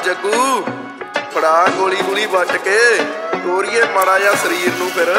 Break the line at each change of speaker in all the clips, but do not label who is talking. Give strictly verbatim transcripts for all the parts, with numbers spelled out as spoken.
जग्गू फड़ा गोली गोली बच के तोरीए माड़ा जा शरीर नूं फिर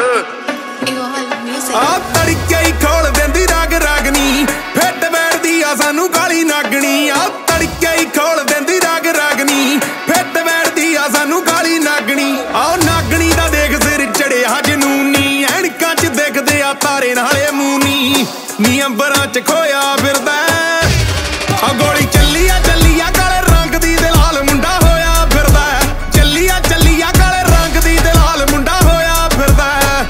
आ तड़के ही खोल देंदी राग रागनी फिट बैठदी आ सानू काली नागनी आ तड़के ही खोल देंदी राग रागनी फिट बैठदी आ सानू काली नागनी आ नागनी दा देख सिर चढ़िया जनूनी ऐनकां च दिखदे आ तारे नाले मूनी नी अंबरां च खोया फिरदा आ गोली चली आ चली आ काले रंग दी ते लाल मुंडा होया फिरदा चली आ चली आ काले रंग दी ते लाल मुंडा होया फिरदा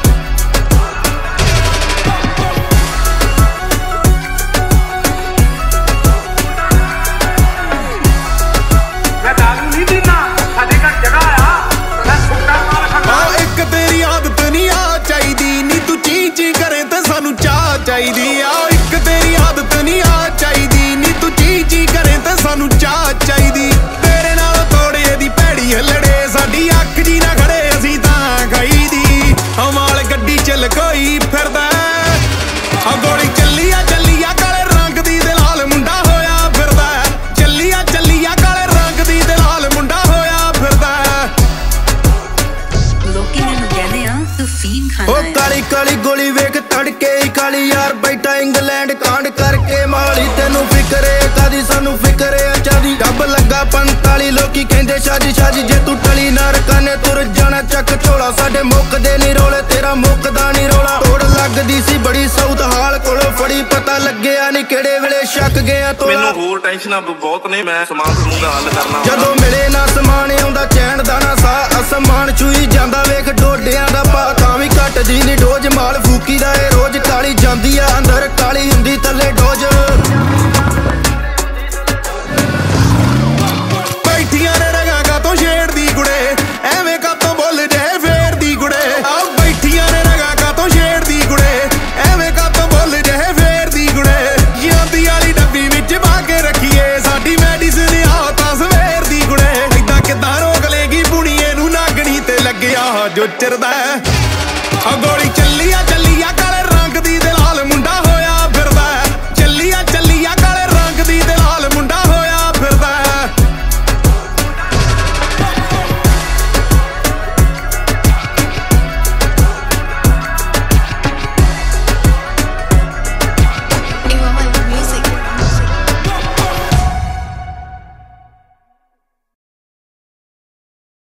चाहिदी आ एक तेरी आदत नहीं आ चाहिदी नी तू ची ची करे ते सानू चाह चाहिदी तेरे नाल थोड़े दी भैड़ी लड़े साडी अख जी ना खड़े असीं तां खाई दी हमाल गड्डी चल कोई फिरदा आ गोली चली आ चली आ काले रंग दी ते लाल मुंडा होया फिरदा चली आ चली आ काले रंग दी ते लाल मुंडा होया फिरदा
लोकी मैनू कहंदे आ तू फीम खाना
ओ काली काली गोली वेख तड़के काली यार बैठा इंग्लैंड कांड करके माली तेनू फिकरे कादी सानू फिकरे अचादी डब लगा पंताली लोकी कहंदे शादी शादी जे तू टली ना रकाने तुर जाना चक झोला साडे मुकदे नी रोले तेरा मुकदा नी रोला तोड़ लगदी सी बड़ी सऊद हाल कोलों फड़ी पता लगया नी केड़े वेले शक गया तो
मैनू होर टेंशनां बहुत ने मैं समान समूह दा हल करना
जदों मिले ना समान आउंदा चैन दा ना सा आसमान छुई जांदा वेख डोडियां दा पा तां वी घटदी नी डोज माल फूकी दा ए रोज काली जांदी आ अंदर काली हुंदी थल्ले डोज
बैठियां ने रगा का तो छेड़ दी गुड़े एवें का तो बोल जाए फेर दी गुड़े आ बैठियां ने रगा का तो छेड़ दी गुड़े एवें का तो बोल जाए फेर दी गुड़े यांदी वाली डब्बी विच पा के रखिए साडी मेडिसिन आ तां सवेर दी गुड़े इदां किदां रोक लेगी बुणीए नू नागणी ते लगया जो चिरदा आ गोली चली आ